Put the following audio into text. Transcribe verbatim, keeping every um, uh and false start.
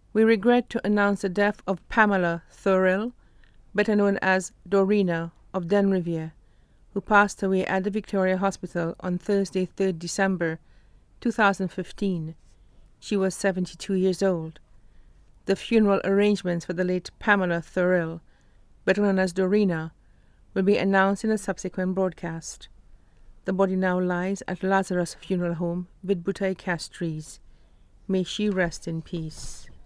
We regret to announce the death of Pamella Thurille, better known as Dorina of Denrivier, who passed away at the Victoria Hospital on Thursday, third December two thousand fifteen. She was seventy-two years old. The funeral arrangements for the late Pamella Thurille, better known as Dorina, will be announced in a subsequent broadcast. The body now lies at Lazarus Funeral Home, Vidbutay Castries. May she rest in peace.